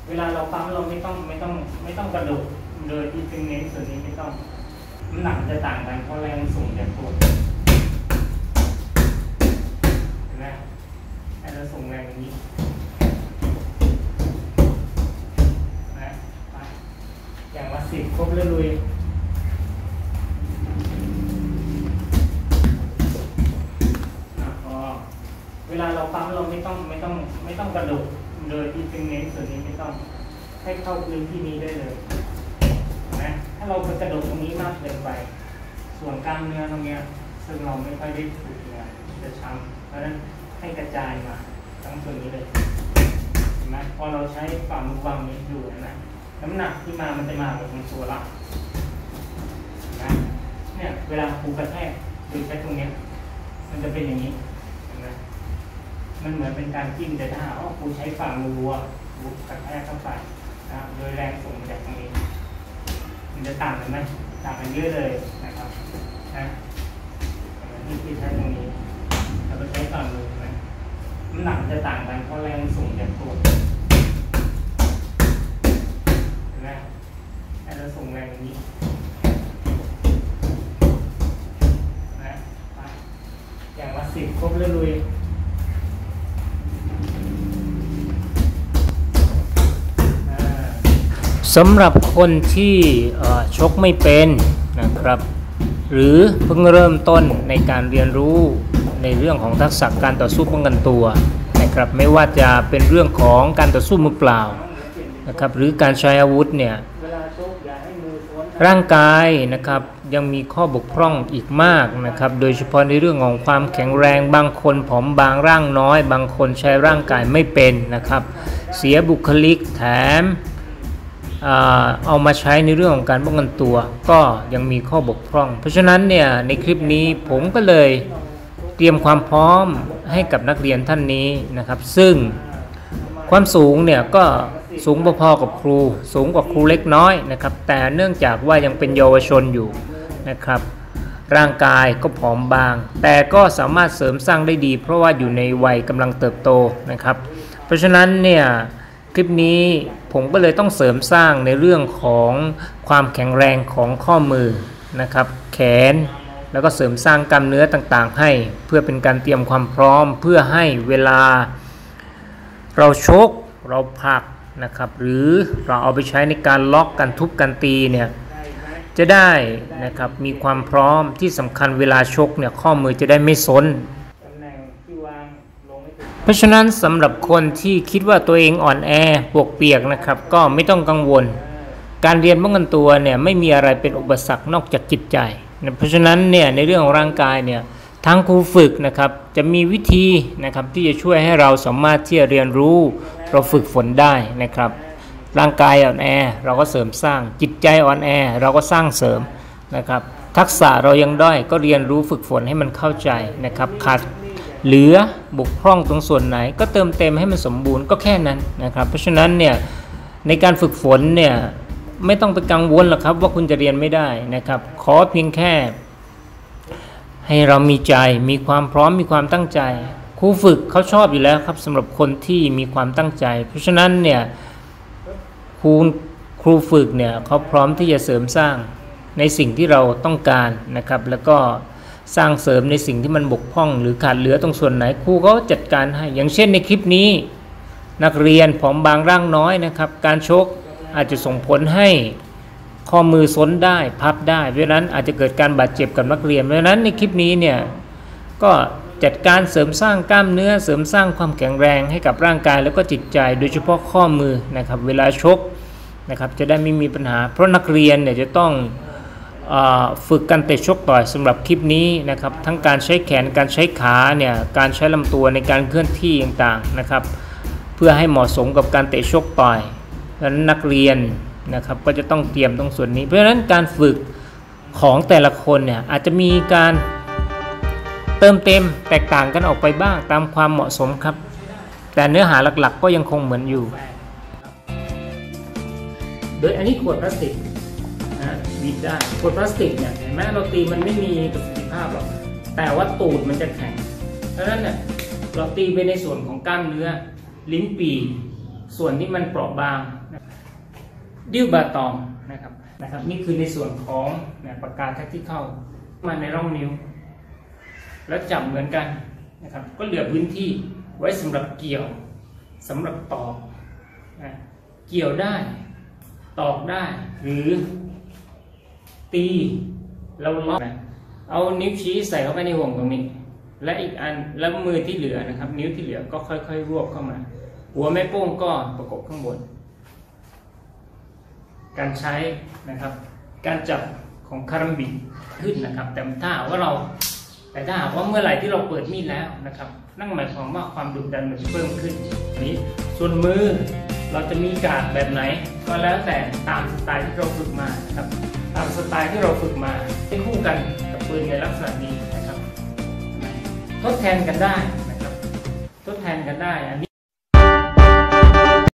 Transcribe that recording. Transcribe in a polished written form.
เวลาเราปั๊มเราไม่ต้องกระโดดโดยที่เป็นเน้นส่วนนี้ไม่ต้องน้ำหนักจะต่างกันเพราะแรงส่งจากตัวเห็นไหมให้เราส่งแรงอย่างนี้นะอย่างละ10ครบแล้วลุยเวลาเราปั๊มเราไม่ต้องกระโดดโดยที่เป็นเน้นส่วนนี้ไม่ต้องให้เข้าพื้นที่นี้ได้เลยนะถ้าเราไปกระโดดตรงนี้มากเกินไปส่วนกล้ามเนื้อตรงนี้ซึ่งเราไม่ค่อยได้ฝึกเนี่ยจะช้ำเพราะฉะนั้นให้กระจายมาทั้งส่วนนี้เลยเห็นไหมพอเราใช้ฝ่ามือวางนี้อยู่นะน้ำหนักที่มันจะมาแบบตรงตัวละนะเนี่ยเวลาครูกระแทกหรือใช้ตรงนี้มันจะเป็นอย่างนี้มันเหมือนเป็นการจิ้มแต่ถ้าครูใช้ฝ่ามือวัวกระแทกเข้าไปนะโดยแรงส่งจากตรงนี้มันจะต่างกันไหมต่างกันเยอะเลยนะครับนะที่ใช้ตรงนี้เราไปใช้ฝ่ามือนะน้ำหนักจะต่างกันเพราะแรงส่งจากตัวเห็นไหมให้เราส่งแรงนี้นะอย่างละ10ครบแล้วลุยสำหรับคนที่ชกไม่เป็นนะครับหรือเพิ่งเริ่มต้นในการเรียนรู้ในเรื่องของทักษะการต่อสู้ป้องกันตัวนะครับไม่ว่าจะเป็นเรื่องของการต่อสู้มือเปล่านะครับหรือการใช้อาวุธเนี่ยร่างกายนะครับยังมีข้อบกพร่องอีกมากนะครับโดยเฉพาะในเรื่องของความแข็งแรงบางคนผอมบางร่างน้อยบางคนใช้ร่างกายไม่เป็นนะครับเสียบุคลิกแถมเอามาใช้ในเรื่องของการป้องกันตัวก็ยังมีข้อบกพร่องเพราะฉะนั้นเนี่ยในคลิปนี้ผมก็เลยเตรียมความพร้อมให้กับนักเรียนท่านนี้นะครับซึ่งความสูงเนี่ยก็สูงพอๆกับครูสูงกว่าครูเล็กน้อยนะครับแต่เนื่องจากว่ายังเป็นเยาวชนอยู่นะครับร่างกายก็ผอมบางแต่ก็สามารถเสริมสร้างได้ดีเพราะว่าอยู่ในวัยกำลังเติบโตนะครับเพราะฉะนั้นเนี่ยคลิปนี้ผมก็เลยต้องเสริมสร้างในเรื่องของความแข็งแรงของข้อมือนะครับแขนแล้วก็เสริมสร้างกล้ามเนื้อต่างๆให้เพื่อเป็นการเตรียมความพร้อมเพื่อให้เวลาเราชกเราผลักนะครับหรือเราเอาไปใช้ในการล็อกกันทุบกันตีเนี่ยจะได้นะครับมีความพร้อมที่สำคัญเวลาชกเนี่ยข้อมือจะได้ไม่ซนเพราะฉะนั้นสำหรับคนที่คิดว่าตัวเองอ่อนแอปวกเปียกนะครับก็ไม่ต้องกังวลการเรียนป้องกันตัวเนี่ยไม่มีอะไรเป็นอุปสรรคนอกจากจิตใจนะเพราะฉะนั้นเนี่ยในเรื่องของร่างกายเนี่ยทางครูฝึกนะครับจะมีวิธีนะครับที่จะช่วยให้เราสามารถที่จะเรียนรู้เราฝึกฝนได้นะครับร่างกายอ่อนแอเราก็เสริมสร้างจิตใจอ่อนแอเราก็สร้างเสริมนะครับทักษะเรายังด้อยก็เรียนรู้ฝึกฝนให้มันเข้าใจนะครับขาดเหลือบกพร่องตรงส่วนไหนก็เติมเต็มให้มันสมบูรณ์ก็แค่นั้นนะครับเพราะฉะนั้นเนี่ยในการฝึกฝนเนี่ยไม่ต้องไปกังวลหรอกครับว่าคุณจะเรียนไม่ได้นะครับขอเพียงแค่ให้เรามีใจมีความพร้อมมีความตั้งใจครูฝึกเขาชอบอยู่แล้วครับสำหรับคนที่มีความตั้งใจเพราะฉะนั้นเนี่ยครูฝึกเนี่ยเขาพร้อมที่จะเสริมสร้างในสิ่งที่เราต้องการนะครับแล้วก็สร้างเสริมในสิ่งที่มันบกพร่องหรือขาดเหลือตรงส่วนไหนครูเขาจัดการให้อย่างเช่นในคลิปนี้นักเรียนผอมบางร่างน้อยนะครับการชกอาจจะส่งผลให้ข้อมือซ้นได้พับได้เพราะฉะนั้นอาจจะเกิดการบาดเจ็บกับนักเรียนเพราะฉะนั้นในคลิปนี้เนี่ยก็จัดการเสริมสร้างกล้ามเนื้อเสริมสร้างความแข็งแรงให้กับร่างกายแล้วก็จิตใจโดยเฉพาะข้อมือนะครับเวลาชกนะครับจะได้ไม่มีปัญหาเพราะนักเรียนเนี่ยจะต้องฝึกการเตะชกต่อยสำหรับคลิปนี้นะครับทั้งการใช้แขนการใช้ขาเนี่ยการใช้ลำตัวในการเคลื่อนที่ต่างๆนะครับเพื่อให้เหมาะสมกับการเตะชกต่อยดังนั้นนักเรียนนะครับก็จะต้องเตรียมตรงส่วนนี้เพราะฉะนั้นการฝึกของแต่ละคนเนี่ยอาจจะมีการเติมเต็มแตกต่างกันออกไปบ้างตามความเหมาะสมครับแต่เนื้อหาหลักๆก็ยังคงเหมือนอยู่โดยอันนี้ขวดพลาสติกนะบีบได้ขวดพลาสติกเนี่ยเห็นไหมเราตีมันไม่มีประสิทธิภาพหรอกแต่ว่าตูดมันจะแข็งเพราะฉะนั้นเนี่ยเราตีไปในส่วนของกล้ามเนื้อลิ้นปี่ส่วนที่มันเปราะบางดิ้วบาตองนะครับนี่คือในส่วนของปากกาแท็กที่เข้ามาในร่องนิ้วแล้วจับเหมือนกันนะครับก็เหลือพื้นที่ไว้สำหรับเกี่ยวสำหรับตอกเกี่ยวได้ตอกได้หรือตีเราล็อกเอานิ้วชี้ใส่เข้าไปในห่วงตรงนี้และอีกอันแล้วมือที่เหลือนะครับนิ้วที่เหลือก็ค่อยๆรวบเข้ามาหัวแม่โป้งก็ประกบข้างบนการใช้นะครับการจับของคารัมบิขึ้นนะครับแต่ถ้าหากว่าเมื่อไหร่ที่เราเปิดมีดแล้วนะครับนั่นหมายความว่าความดุดันมันจะเพิ่มขึ้นนี้ส่วนมือเราจะมีการแบบไหนก็แล้วแต่ตามสไตล์ที่เราฝึกมานะครับตามสไตล์ที่เราฝึกมาให้คู่กันกับปืนในลักษณะนี้นะครับทดแทนกันได้นะครับทดแทนกันได้อันนี้